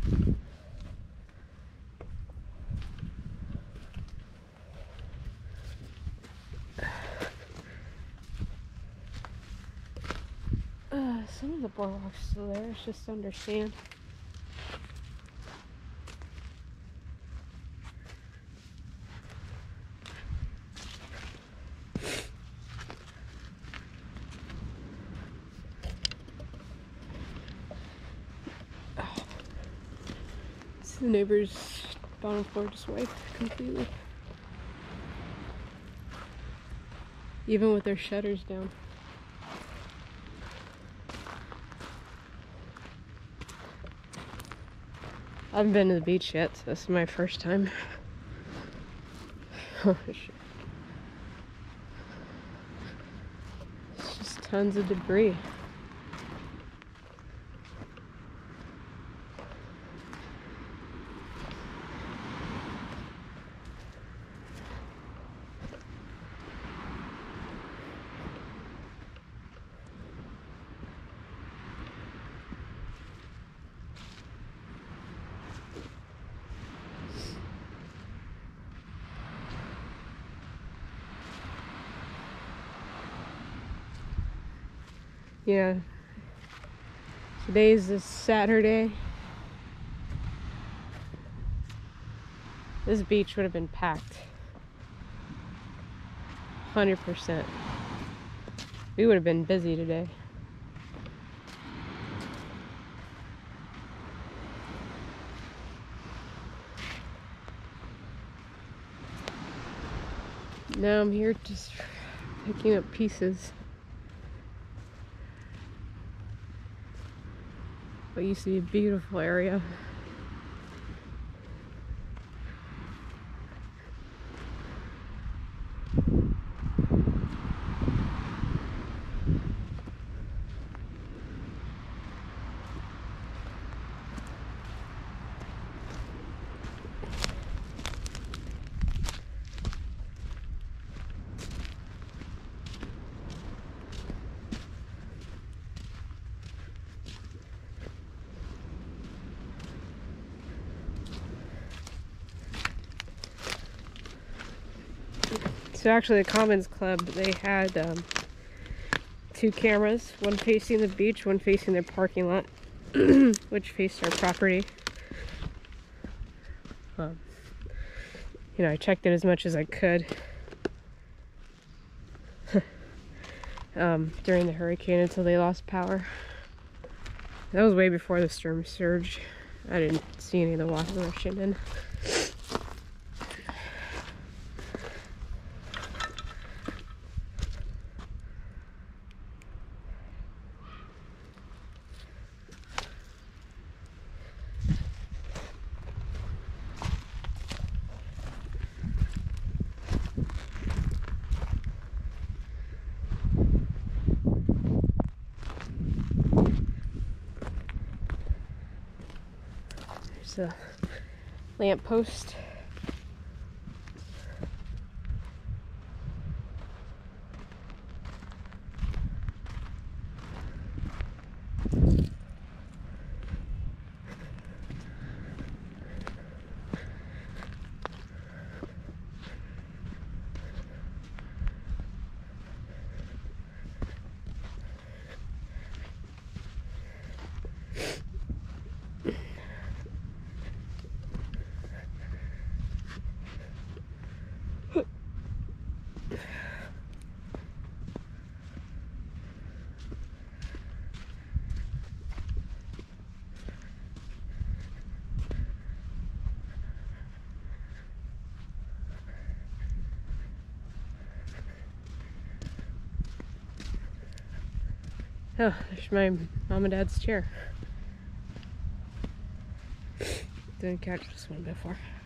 Some of the boardwalk's still there, it's just under sand. The neighbor's bottom floor just wiped completely. Even with their shutters down. I haven't been to the beach yet, so this is my first time. Oh, shit. It's just tons of debris. Yeah, today's this Saturday. This beach would have been packed. 100%. We would have been busy today. Now I'm here just picking up pieces. What used to be a beautiful area. So actually the Commons Club, they had 2 cameras, one facing the beach, one facing their parking lot, which faced our property. You know, I checked it as much as I could during the hurricane until they lost power. That was way before the storm surge. I didn't see any of the water rushing in. A lamp post. Oh, there's my mom and dad's chair. Didn't catch this one before.